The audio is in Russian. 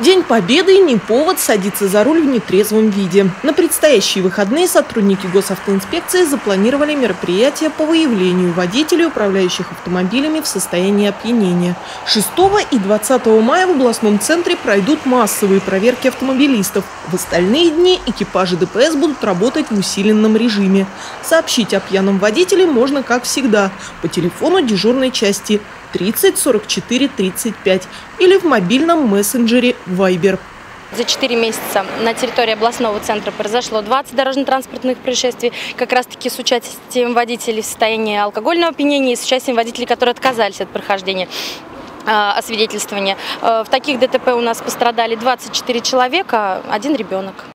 День Победы – не повод садиться за руль в нетрезвом виде. На предстоящие выходные сотрудники госавтоинспекции запланировали мероприятия по выявлению водителей, управляющих автомобилями в состоянии опьянения. 6 и 20 мая в областном центре пройдут массовые проверки автомобилистов. В остальные дни экипажи ДПС будут работать в усиленном режиме. Сообщить о пьяном водителе можно, как всегда, по телефону дежурной части 30 44 35 или в мобильном мессенджере Viber. За 4 месяца на территории областного центра произошло 20 дорожно-транспортных происшествий, как раз-таки с участием водителей в состоянии алкогольного опьянения и с участием водителей, которые отказались от прохождения освидетельствования. В таких ДТП у нас пострадали 24 человека, 1 ребенок.